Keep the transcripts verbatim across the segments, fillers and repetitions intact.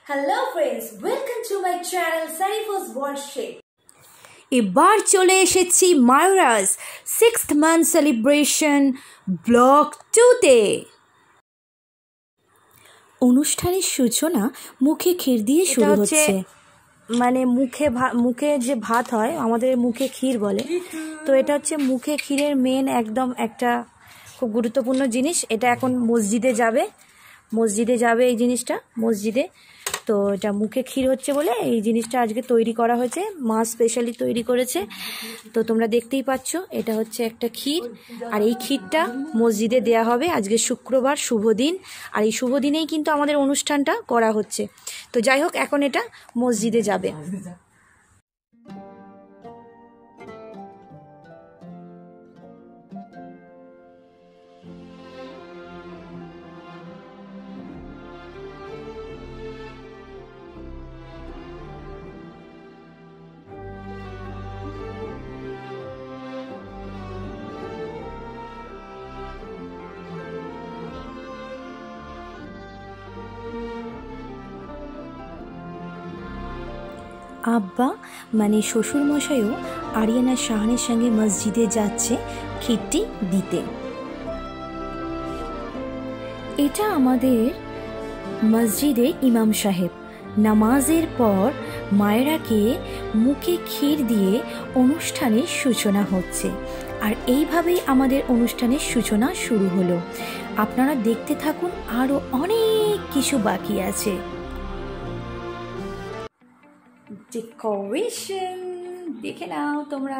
Hello friends, welcome to my channel Sarifo's World Shape. এবার চলে এসেছি Mayra's sixth month celebration blog টুতে। অনুষ্ঠানের সূচনা মুখে ক্ষীর দিয়ে শুরু হচ্ছে। মানে মুখে মুখে যে ভাত হয় আমাদের মুখে ক্ষীর বলে, তো এটা হচ্ছে মুখে ক্ষীরের মেন একদম একটা খুব গুরুত্বপূর্ণ জিনিস। এটা এখন মসজিদে যাবে মসজিদে যাবে এই জিনিসটা মসজিদে। তো এটা মুখে ক্ষীর হচ্ছে বলে এই জিনিসটা আজকে তৈরি করা হয়েছে, মা স্পেশালি তৈরি করেছে। তো তোমরা দেখতেই পাচ্ছ এটা হচ্ছে একটা ক্ষীর, আর এই ক্ষীরটা মসজিদে দেয়া হবে। আজকে শুক্রবার, শুভ দিন, আর এই শুভ দিনেই কিন্তু আমাদের অনুষ্ঠানটা করা হচ্ছে। তো যাই হোক, এখন এটা মসজিদে যাবে। আব্বা মানে শ্বশুরমশাইও আরিয়ানা শাহানের সঙ্গে মসজিদে যাচ্ছে ক্ষীরটি দিতে। এটা আমাদের মসজিদে ইমাম সাহেব নামাজের পর মায়েরাকে মুখে ক্ষীর দিয়ে অনুষ্ঠানের সূচনা হচ্ছে, আর এইভাবেই আমাদের অনুষ্ঠানের সূচনা শুরু হলো। আপনারা দেখতে থাকুন, আরও অনেক কিছু বাকি আছে। ডেকোরেশন দেখে নাও তোমরা।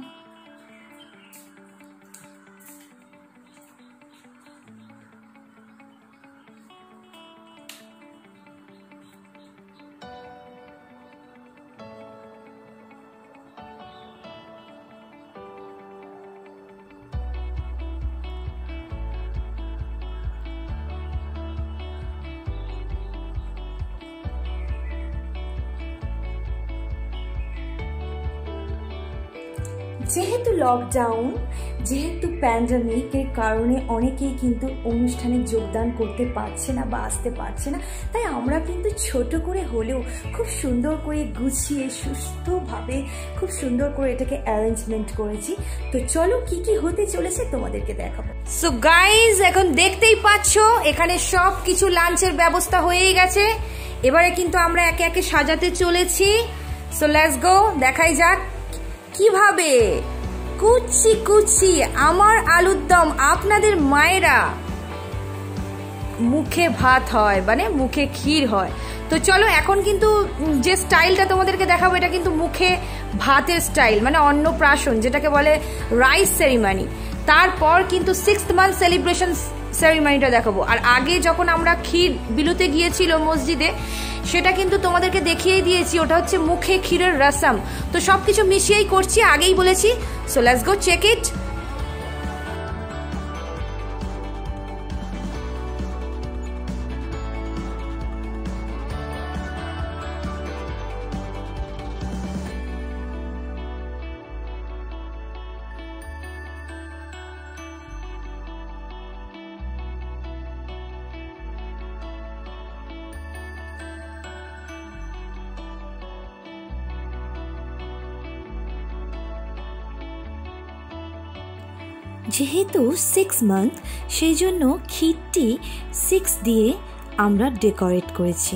যেহেতু লকডাউন, যেহেতু প্যান্ডামিকের কারণে অনেকেই কিন্তু অনুষ্ঠানে যোগদান করতে পারছে না বা আসতে পারছে না, তাই আমরা কিন্তু ছোট করে হলেও খুব সুন্দর করে গুছিয়ে সুস্থভাবে খুব সুন্দর করে এটাকে অ্যারেঞ্জমেন্ট করেছি। তো চলো কি কি হতে চলেছে তোমাদেরকে দেখাবো। সো গাইজ, এখন দেখতেই পাচ্ছ এখানে সব কিছু লাঞ্চের ব্যবস্থা হয়েই গেছে। এবারে কিন্তু আমরা একে একে সাজাতে চলেছি। সো লেটস গো, দেখাই যাক কিভাবে কুচি কুচি আমার আলুর দম আপনাদের মায়েরা মুখে ভাত হয়, মানে মুখে ক্ষীর হয়। তো চলো, এখন কিন্তু যে স্টাইলটা তোমাদেরকে দেখাবো এটা কিন্তু মুখে ভাতের স্টাইল, মানে অন্নপ্রাশন যেটাকে বলে রাইস সেরিমনি। তারপর কিন্তু সিক্সথ মান্থ সেলিব্রেশন সেরিমনিটা দেখাবো। আর আগে যখন আমরা ক্ষীর বিলুতে গিয়েছিল মসজিদে, সেটা কিন্তু তোমাদেরকে দেখিয়েই দিয়েছি, ওটা হচ্ছে মুখে ক্ষীরের রসম। তো সবকিছু মিশিয়েই করছি, আগেই বলেছি। So let's go check it. যেহেতু সিক্স মান্থ, সেই জন্য ক্ষীরটি সিক্স দিয়ে আমরা ডেকোরেট করেছি।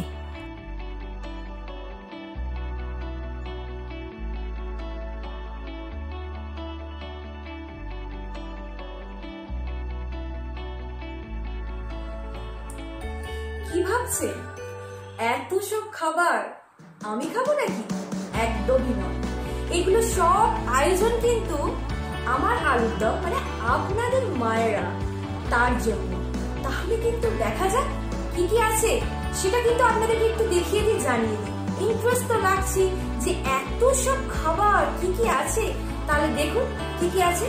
কি ভাবছে এত সব খাবার আমি খাবো নাকি? একদমই নয়। এগুলো সব আয়োজন কিন্তু আমার আলুর দম মানে আপনাদের মায়েরা, তার জন্য। তাহলে কিন্তু দেখা যাক কি কি আছে, সেটা কিন্তু আপনাদেরকে একটু দেখিয়ে দিয়ে জানিয়ে দিই। ইন্টারেস্ট তো লাগছে যে এত সব খাবার কি কি আছে। তাহলে দেখুন কি কি আছে।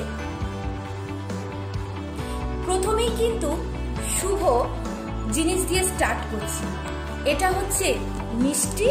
প্রথমেই কিন্তু শুভ জিনিস দিয়ে স্টার্ট করছি। এটা হচ্ছে মিষ্টি,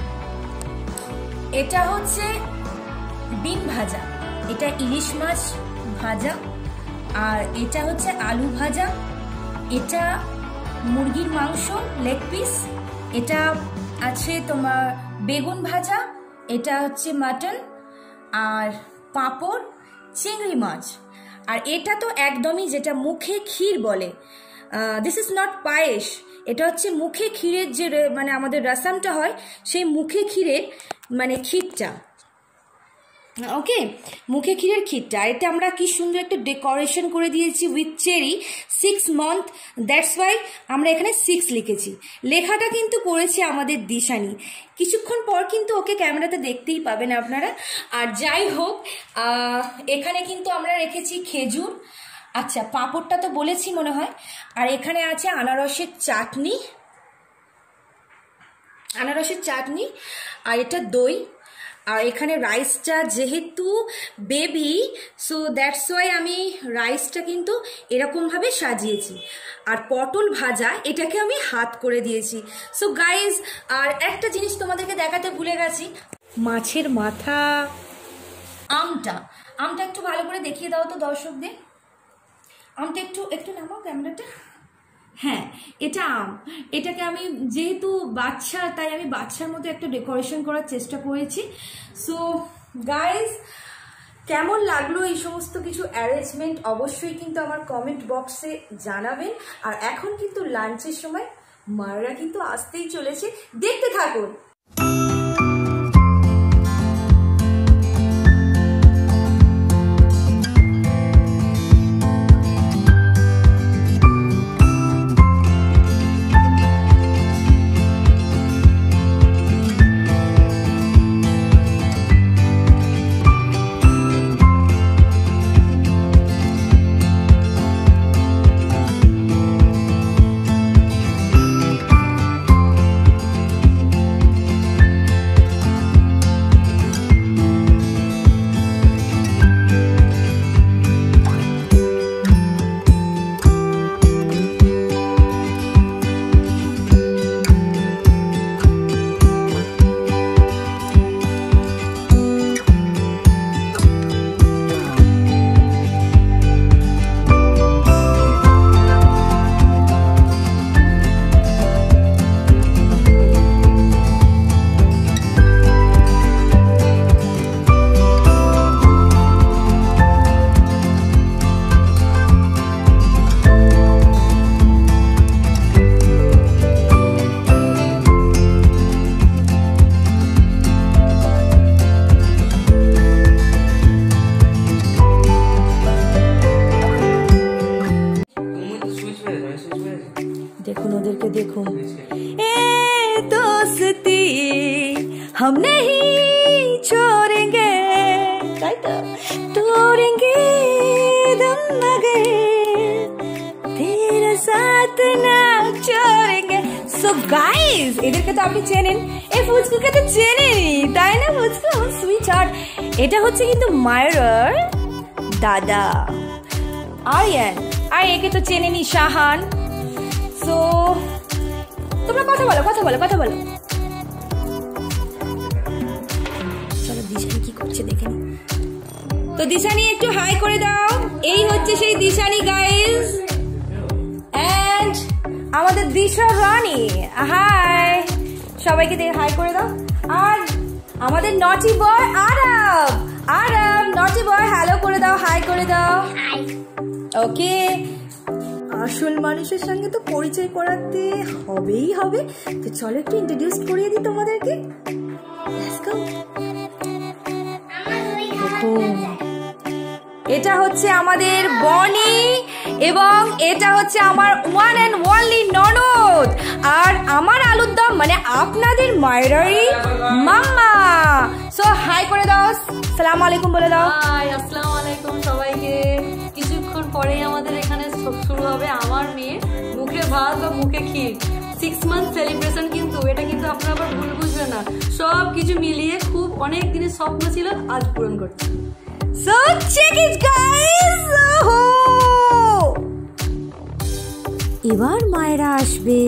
এটা হচ্ছে ডিম ভাজা, এটা ইলিশ মাছ ভাজা, আর এটা হচ্ছে আলু ভাজা, এটা মুরগির মাংস লেগ পিস, এটা আছে তোমার বেগুন ভাজা, এটা হচ্ছে মাটন, আর পাঁপড়, চিংড়ি মাছ। আর এটা তো একদমই যেটা মুখে ক্ষীর বলে, দিস ইজ নট পায়েস, এটা হচ্ছে মুখে ক্ষীরের যে মানে আমাদের রসমটা হয় সেই মুখে ক্ষীরের মানে ক্ষীরটা, ওকে, মুখে ক্ষীরের ক্ষীরটা। এটা আমরা কি সুন্দর একটা ডেকোরেশন করে দিয়েছি with cherry, six month, that's why আমরা এখানে সিক্স লিখেছি। লেখাটা কিন্তু করেছে আমাদের দিশানি। কিছুক্ষণ পর কিন্তু ওকে ক্যামেরাতে দেখতেই পাবেন আপনারা। আর যাই হোক, এখানে কিন্তু আমরা রেখেছি খেজুর, আচ্ছা পাঁপড়টা তো বলেছি মনে হয়, আর এখানে আছে আনারসের চাটনি, আনারসের চাটনি, আর এটা দই। আর এখানে রাইসটা যেহেতু বেবি, সো দ্যাটস ওয়াই আমি রাইসটা কিন্তু এরকমভাবে সাজিয়েছি। আর পটল ভাজা এটাকে আমি হাত করে দিয়েছি। সো গাইজ, আর একটা জিনিস তোমাদেরকে দেখাতে ভুলে গেছি, মাছের মাথা, আমটা, আমটা একটু ভালো করে দেখিয়ে দাও তো দর্শকদের, আমটা একটু একটু নামাও ক্যামেরাটা। হ্যাঁ, এটা আম, এটাকে আমি যেহেতু বাচ্চা তাই আমি বাচ্চার মতো একটা ডেকোরেশন করার চেষ্টা করেছি। সো গাইজ, কেমন লাগলো এই সমস্ত কিছু অ্যারেঞ্জমেন্ট অবশ্যই কিন্তু আমার কমেন্ট বক্সে জানাবেন। আর এখন কিন্তু লাঞ্চের সময় মায়েরা কিন্তু আসতেই চলেছে, দেখতে থাকুন। দেখুন ওদেরকে, দেখুন, এ দোস্তি हम नहीं छोड़ेंगे, তাই তো, तोड़ेंगे दम मगर तेरा साथ ना छोड़ेंगे। सो गाइस, এদেরকে তো আপনি চেনেন, এই ফুচকুকে তো চেনেনই তাই না? ফুচকু সুইট হার্ট, এটা হচ্ছে কিন্তু মায়ের দাদা আরিয়ান, আর একে তো চেনেনই শাহান। সো তোমরা কথা বলো, কথা বলো, কথা বলো। চলো দিশানি কি করছে দেখে নি। তো দিশানি একটু হাই করে দাও, এই হচ্ছে সেই দিশানি গাইস, এন্ড আমাদের দিশা রানী, হাই, সবাইকে দিয়ে হাই করে দাও। আর আমাদের নটি বয় আরব, আরব নটি বয় হ্যালো করে দাও, হাই করে দাও। ওকে, আসল মানুষের সঙ্গে তো পরিচয় করাতে হবেই হবে, তো চলো একটু ইন্ট্রোডিউস করিয়ে দিই তোমাদেরকে। দেখুন, এটা হচ্ছে আমাদের বনি এবং এটা হচ্ছে আমার ওয়ান অ্যান্ড ওয়ানলি ননদ, আর আমার আলুর দম মানে আপনাদের মায়েরাই মাম্মা। সো হাই করে দাও, সালাম আলাইকুম বলে দাও। হাই, আসসালামু আলাইকুম সবাইকে। কিছুক্ষণ পরেই আমাদের এখানে শুরু হবে আমার মেয়ে মুখে ভাত বা মুখে ক্ষীর, সিক্স মান্থ সেলিব্রেশন। কিন্তু এটা কিন্তু আপনারা আবার ভুল বুঝবেন না, সব কিছু মিলিয়ে খুব অনেক দিনের স্বপ্ন ছিল, আজ পূরণ করছি। So check it guys, এবার মায়েরা আসবে।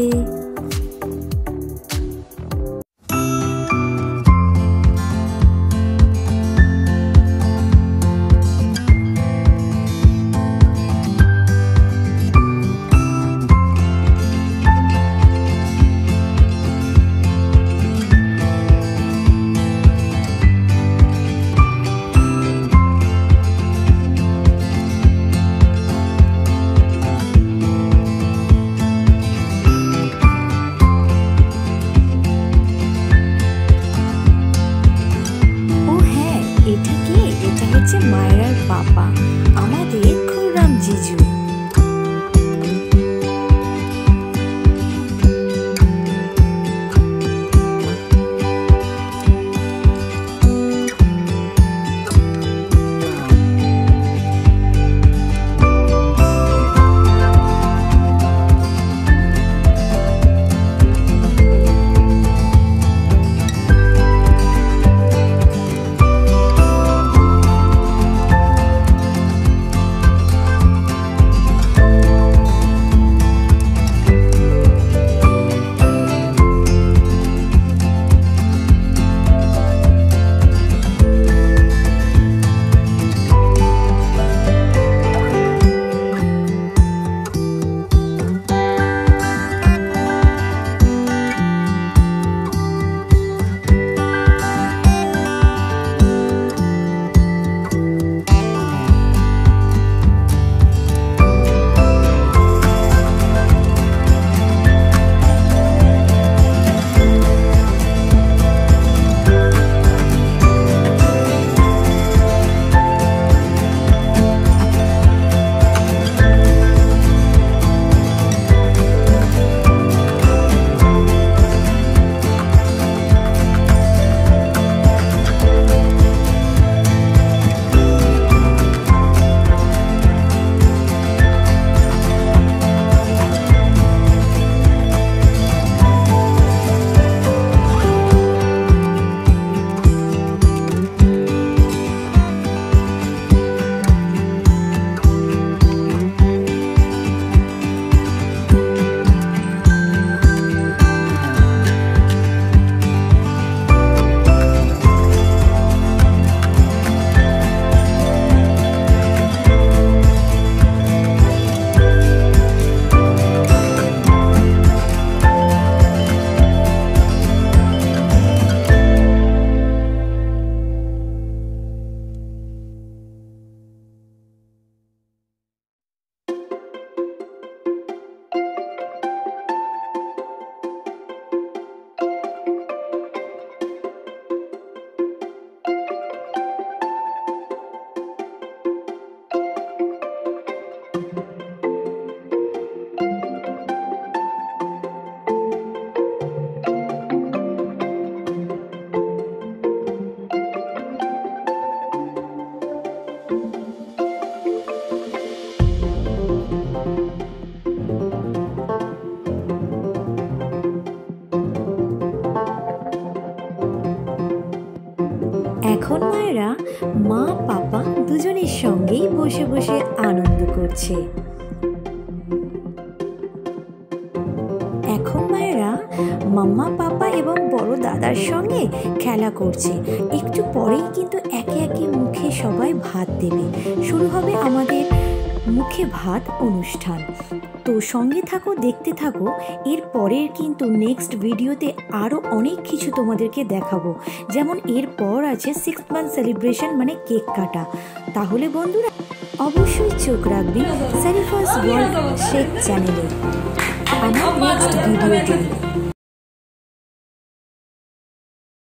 এখন মায়েরা মা পাপা দুজনের সঙ্গেই বসে বসে আনন্দ করছে। এখন মায়েরা মাম্মা পাপা এবং বড় দাদার সঙ্গে খেলা করছে। একটু পরেই কিন্তু একে একে মুখে সবাই ভাত দেবে। শুরু হবে আমাদের মুখে ভাত অনুষ্ঠান। তো সঙ্গে থাকো, দেখতে থাকো। এর পরের কিন্তু নেক্সট ভিডিওতে আরও অনেক কিছু তোমাদেরকে দেখাবো। যেমন এরপর আছে সিক্স মান্থ সেলিব্রেশন মানে কেক কাটা। তাহলে বন্ধুরা অবশ্যই চোখ রাখবে সারিফাস ওয়ার্ল্ড শেখ চ্যানেলে আমার নেক্সট ভিডিওতে।